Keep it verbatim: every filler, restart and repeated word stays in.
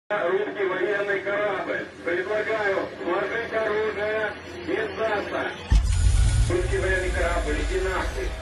Русский военный корабль. Предлагаю сложить оружие и сдаться. Русский военный корабль, иди нахуй.